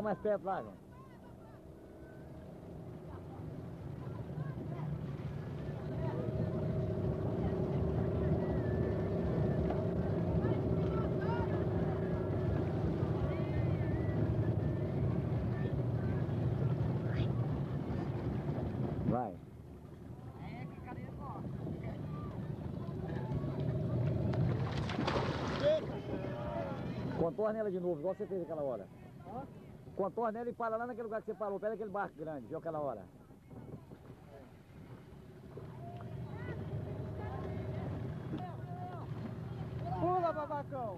mais perto lá, João. Vai. Contorna ela de novo, igual você fez aquela hora. Contorna ela e para lá naquele lugar que você parou, perto daquele barco grande, viu aquela hora. Pula, babacão!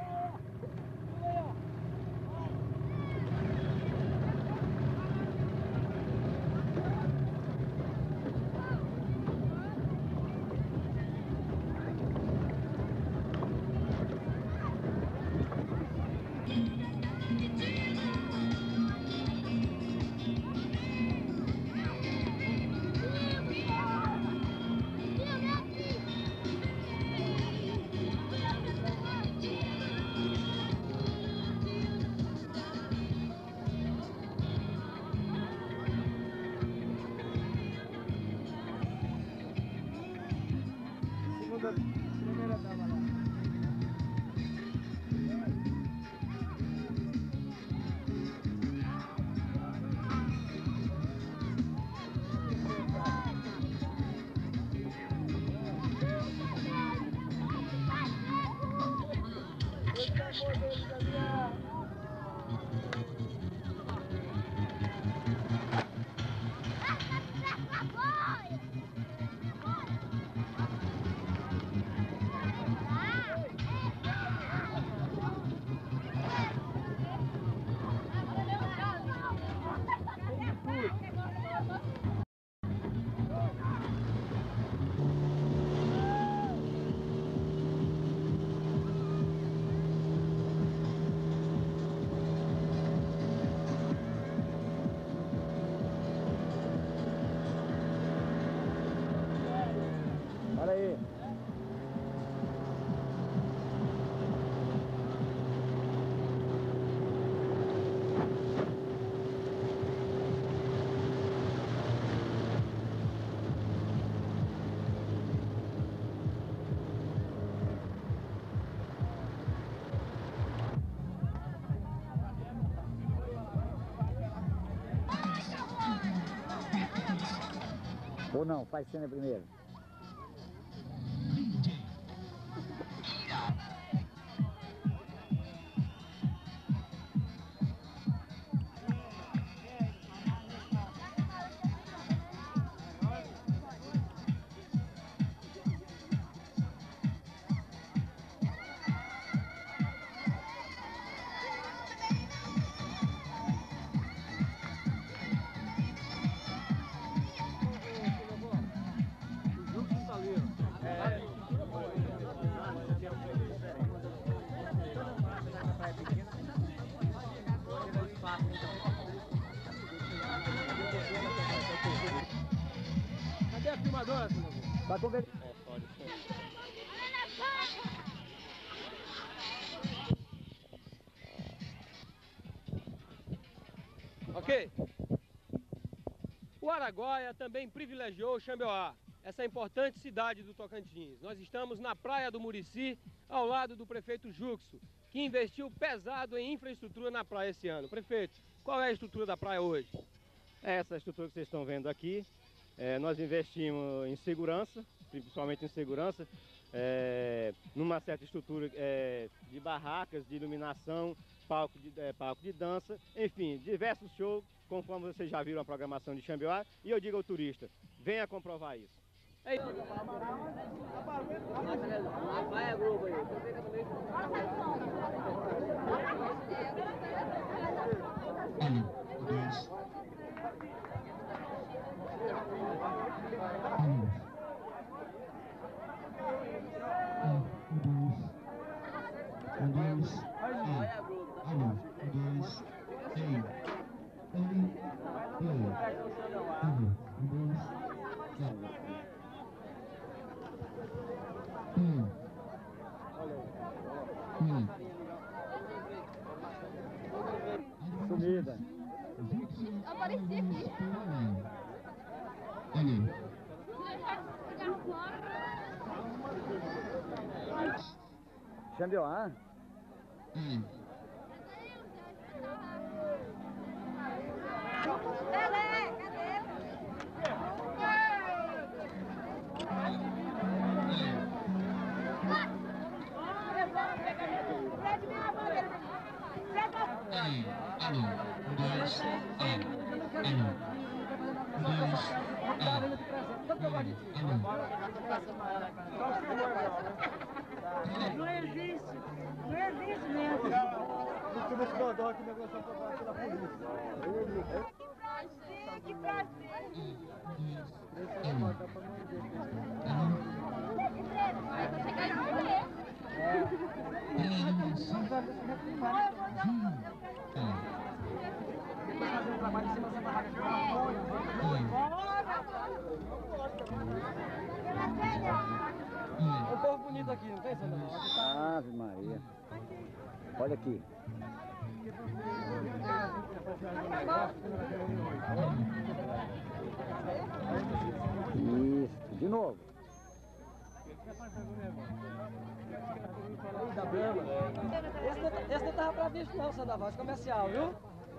Primeira dama lá. Olha aí. Ou não, faz cena primeiro. Cadê a filmadora? Vai conver... Ok? O Araguaia também privilegiou o Xambioá, essa importante cidade do Tocantins. Nós estamos na Praia do Murici, ao lado do prefeito Juxo, que investiu pesado em infraestrutura na praia esse ano. Prefeito, qual é a estrutura da praia hoje? Essa estrutura que vocês estão vendo aqui, nós investimos em segurança, principalmente em segurança, numa certa estrutura de barracas, de iluminação, palco de dança, enfim, diversos shows, conforme vocês já viram a programação de Xambioá, e eu digo ao turista, venha comprovar isso. É isso. Vai, Globo aí. Sumida. Xambioá? Não existe. Não existe mesmo. Que prazer. Um povo bonito aqui, não tem, Sandra? Ave Maria. Olha aqui. Isso, de novo. Da Brahma. Esse não tava previsto não, Sandra, voz comercial, viu?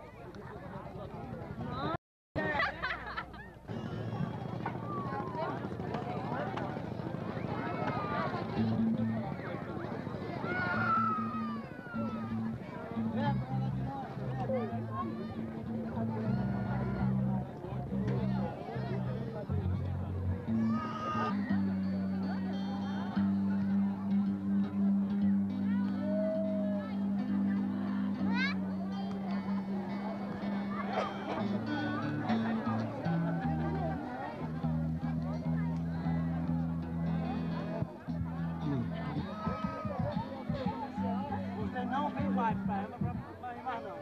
Você não vem mais pra ela, pra mais não.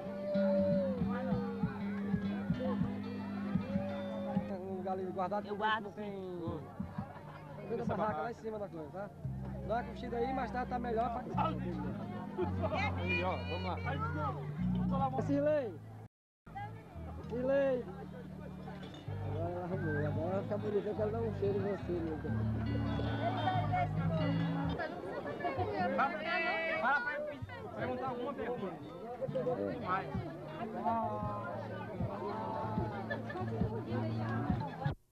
Um lugar ali guardado. Eu guardo. Não tem... Tem a barraca lá em cima da coisa, tá? Dá uma curtida aí, mais tarde tá melhor. Aí, ó, vamos lá. Sirlei! Sirlei! Agora ela arrumou, agora vai ficar bonito, eu quero dar um cheiro em você, meu Deus. Fala pra ele perguntar alguma pergunta. É. Vai.